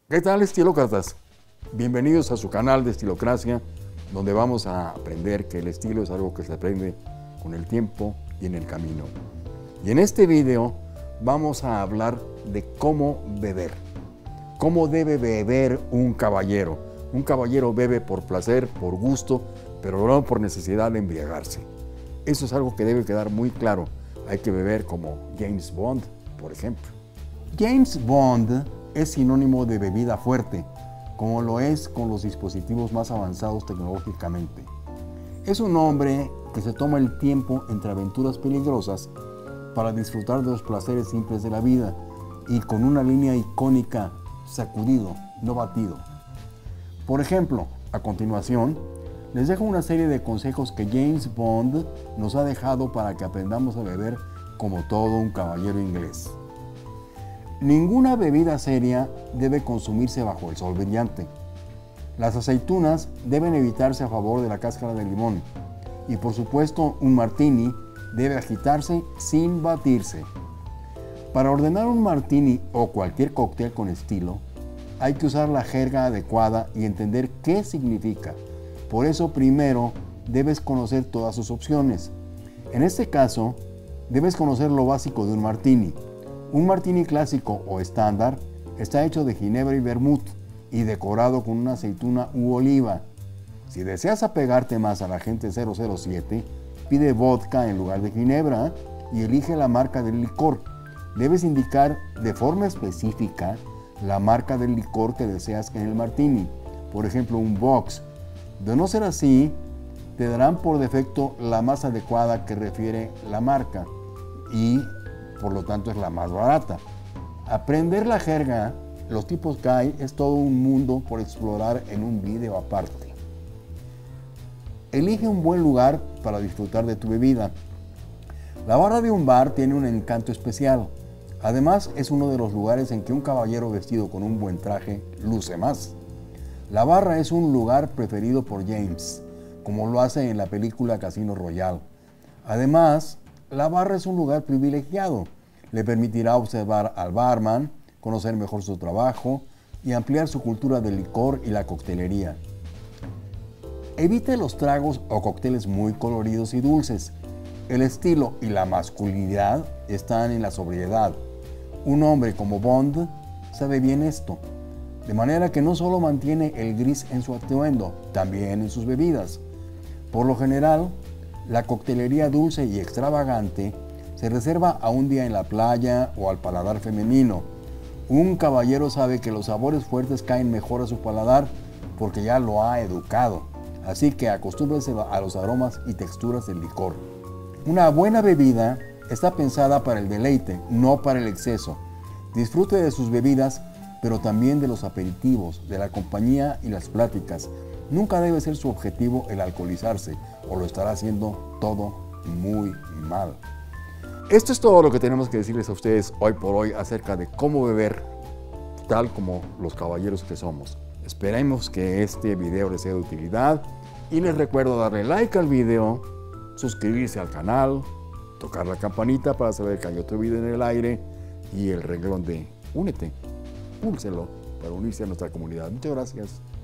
¿Qué tal, estilócratas? Bienvenidos a su canal de Estilocracia, donde vamos a aprender que el estilo es algo que se aprende con el tiempo y en el camino. Y en este video vamos a hablar de cómo beber. ¿Cómo debe beber un caballero? Un caballero bebe por placer, por gusto, pero no por necesidad de embriagarse. Eso es algo que debe quedar muy claro. Hay que beber como James Bond, por ejemplo. James Bond es sinónimo de bebida fuerte, como lo es con los dispositivos más avanzados tecnológicamente. Es un hombre que se toma el tiempo entre aventuras peligrosas para disfrutar de los placeres simples de la vida y con una línea icónica: sacudido, no batido. Por ejemplo, a continuación, les dejo una serie de consejos que James Bond nos ha dejado para que aprendamos a beber como todo un caballero inglés. Ninguna bebida seria debe consumirse bajo el sol brillante. Las aceitunas deben evitarse a favor de la cáscara de limón. Y por supuesto, un martini debe agitarse sin batirse. Para ordenar un martini o cualquier cóctel con estilo, hay que usar la jerga adecuada y entender qué significa. Por eso, primero debes conocer todas sus opciones. En este caso, debes conocer lo básico de un martini. Un martini clásico o estándar está hecho de ginebra y vermut y decorado con una aceituna u oliva. Si deseas apegarte más a la gente 007, pide vodka en lugar de ginebra y elige la marca del licor. Debes indicar de forma específica la marca del licor que deseas en el martini, por ejemplo un box. De no ser así, te darán por defecto la más adecuada que refiere la marca y por lo tanto es la más barata. Aprender la jerga, los tipos que hay, es todo un mundo por explorar en un video aparte. Elige un buen lugar para disfrutar de tu bebida. La barra de un bar tiene un encanto especial. Además, es uno de los lugares en que un caballero vestido con un buen traje luce más. La barra es un lugar preferido por James, como lo hace en la película Casino Royale. Además, la barra es un lugar privilegiado. Le permitirá observar al barman, conocer mejor su trabajo y ampliar su cultura del licor y la coctelería. Evite los tragos o cócteles muy coloridos y dulces. El estilo y la masculinidad están en la sobriedad. Un hombre como Bond sabe bien esto, de manera que no solo mantiene el gris en su atuendo, también en sus bebidas. Por lo general, la coctelería dulce y extravagante se reserva a un día en la playa o al paladar femenino. Un caballero sabe que los sabores fuertes caen mejor a su paladar porque ya lo ha educado, así que acostúmbrese a los aromas y texturas del licor. Una buena bebida está pensada para el deleite, no para el exceso. Disfrute de sus bebidas, pero también de los aperitivos, de la compañía y las pláticas. Nunca debe ser su objetivo el alcoholizarse, o lo estará haciendo todo muy mal. Esto es todo lo que tenemos que decirles a ustedes hoy por hoy acerca de cómo beber tal como los caballeros que somos. Esperemos que este video les sea de utilidad y les recuerdo darle like al video, suscribirse al canal, tocar la campanita para saber que hay otro video en el aire y el renglón de únete, púlselo para unirse a nuestra comunidad. Muchas gracias.